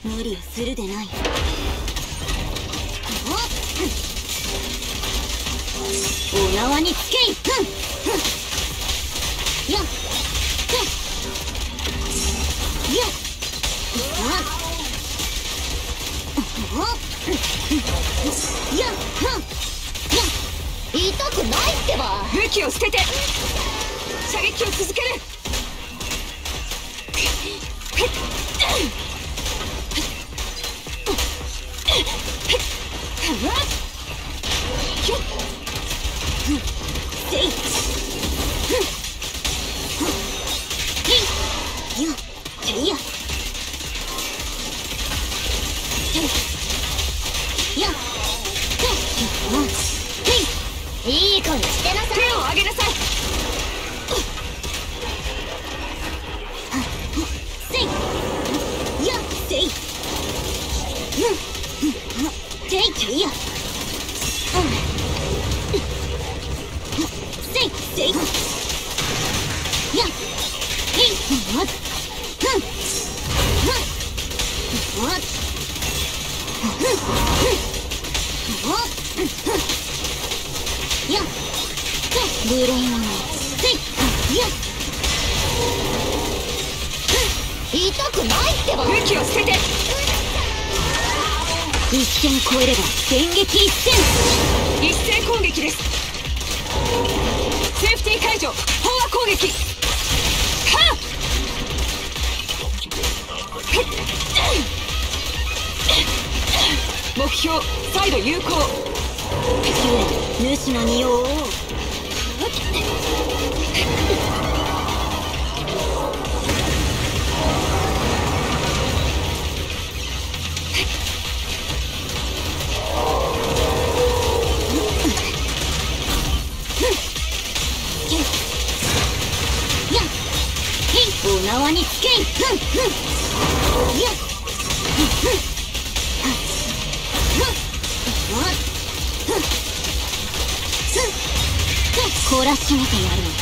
無理をするでない。お縄につけい。やっやっ痛くないってば。 武器を捨てて射撃を続ける。 いい子にしてなさい。 手を上げなさい。 せいやせいせいけいやせいせいやへいわっやっ無礼者せいや痛くないってば。 武器を捨てて。 一線越えれば電撃一線。 一斉攻撃です。セーフティー解除。飽和攻撃。はっ目標再度有効。 主の匂をお縄につけい。懲らしめてやる。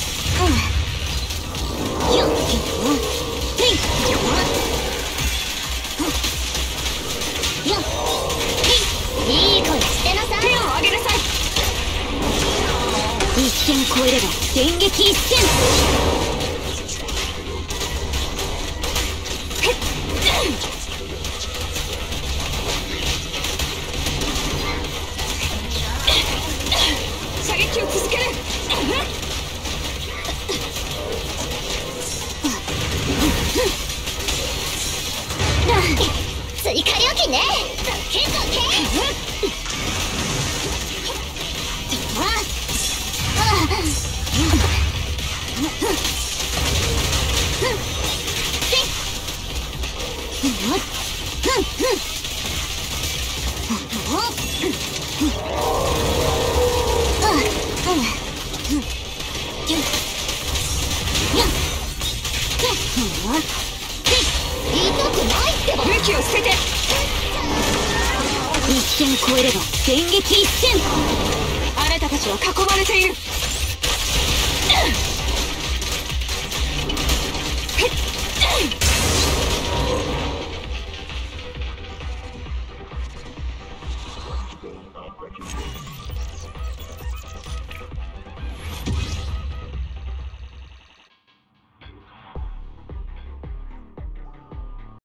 いい子にしてなさい。 手を上げなさい。 一線越えれば電撃一線。 射撃を続ける。 追加料金ね。結構け痛くないってば。 武器を捨てて。 一線越えれば電撃一線。 あなたたちは囲まれている。